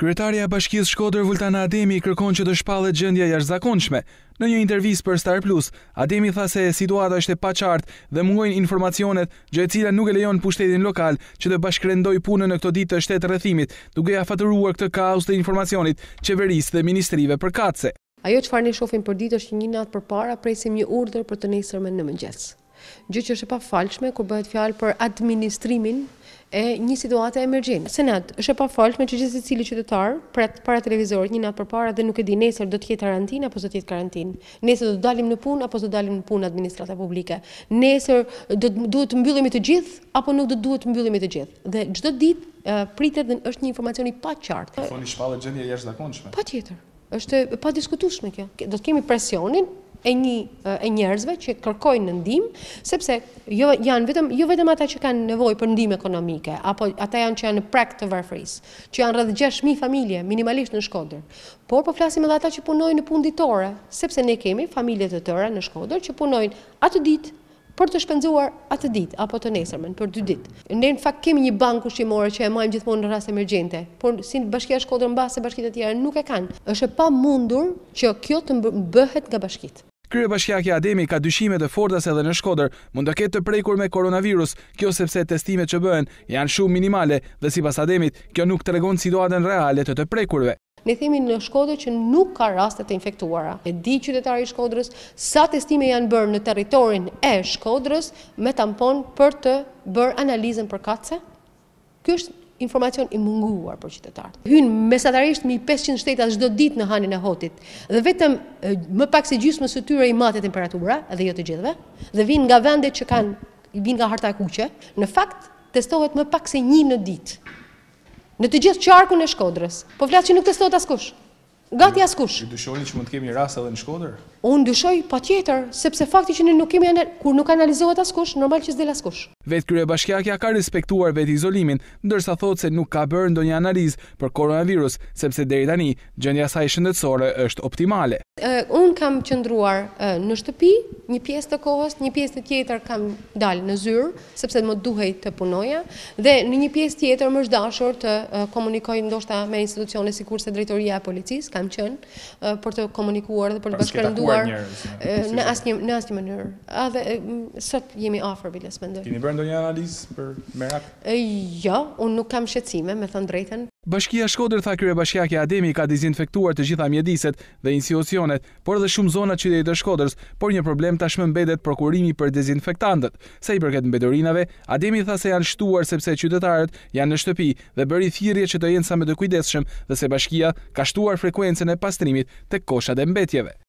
Kryetaria e Bashkisë Shkodër Vultana Ademi kërkon që të shpallet gjendja jashtëzakonshme. Në një intervistë për Star Plus, Ademi tha se situata është e paqartë dhe mungojnë informacionet, gjë e cila nuk e lejon pushtetin lokal që të bashkërendoj punën në këto ditë të shtetërrethimit, duke ia faturuar këtë kaos të informacionit qeverisë dhe ministrive përkatëse. Ajo çfarë ne shohim përditësh është që një natë përpara presim një urdhër për të nesërmen në mëngjes. Gjë që është e pafalshme kur bëhet fjalë për administrimin e një situate emergjente. Senat, është e pafalshme që gjithë secili qytetar pret para televizorit një natë përpara dhe nuk e di nesër do të jetë karantinë apo do të jetë karantinë. Nesër do të dalim në punë apo do të dalim në punë administrata publike. Nesër duhet të mbyllemi të gjithë apo nuk do duhet të mbyllemi të gjithë. Dhe çdo ditë pritet dhe është një informacion i paqartë. Thoni shpallet gjendje jashtëzakonshme. Patjetër. Është e padiskutueshme kjo. Do të kemi presionin e njerëzve që kërkojnë ndihmë, sepse jo vetëm ata që kanë nevojë për ndihmë ekonomike, apo ata që janë në prag të varfërisë, që janë rreth 6.000 familje minimalisht në Shkodër, por po flasim edhe ata që punojnë në punë ditore, sepse ne kemi familje të tëra në Shkodër që punojnë atë ditë për të shpenzuar atë ditë apo të nesërmen për 2 ditë. Ne në fakt kemi një bankë ushqimore që e marrim gjithmonë në rast emergjente, por si Bashkia e Shkodrës mbase bashkitë e tjera nuk e kanë. Është e pamundur që kjo të bëhet nga bashkitë. Kryebashkiaki Ademi ka dyshime të forta se edhe në Shkodër mund të ketë të prekur me koronavirus, kjo sepse testimet që bëhen janë shumë minimale dhe sipas Ademit, kjo nuk tregon situatën reale të prekurve. Ne themi në Shkodër që nuk ka raste të infektuara. E di qytetari i Shkodrës sa testime janë bërë në territorin e Shkodrës me tampon për të bërë analizën përkatëse. Ky është informacion i munguar për qytetarët. Hynë mesatarisht 1500 shteta çdo ditë në hanin e Hotit dhe vetëm më pak se gjysmës së tyre i matet temperatura, edhe jo të gjithëve, dhe vinë nga vendet që vinë nga harta e kuqe. Në fakt testohet më pak se 1 në ditë. Në të gjithë qarkun e Shkodrës. Po flas që nuk testohet askush. Gati askush. Ju dyshoni që mund të kemi një rast edhe në Shkodër? Unë dyshoj patjetër, sepse fakti që ne nuk kemi kur nuk analizohet askush, normal që s'del askush. Vetë kryebashkiakja ka respektuar vetë izolimin, ndërsa thotë se nuk ka bërë ndonjë analizë për koronavirus, sepse deri tani gjendja e saj shëndetësore është optimale. Unë kam qëndruar në shtëpi një pjesë të kohës, një pjesë tjetër kam dalë në zyrë, sepse më duhej të punoja, dhe në një pjesë tjetër më është dashur të komunikoj ndoshta me institucione sikurse drejtoria e policisë, kam qenë për të komunikuar dhe për të bashkërenduar në asnjë mënyrë. Edhe sot jemi afër biles mendoj. Keni bërë ndonjë analizë për merak? Jo, unë nuk kam shqetësime, me thënë drejtën. Bashkia Shkodër, tha kryebashkiaki Ademi, ka dezinfektuar të gjitha mjediset dhe institucionet, por edhe shumë zona qytetit të Shkodrës, por një problem tashmë mbetet prokurimi për dezinfektantët. Sa i përket mbeturinave, Ademi tha se janë shtuar sepse qytetarët janë në shtëpi dhe bëri thirrje që të jenë sa më të kujdesshëm dhe se bashkia ka shtuar frekuencën e pastrimit tek koshat e mbetjeve.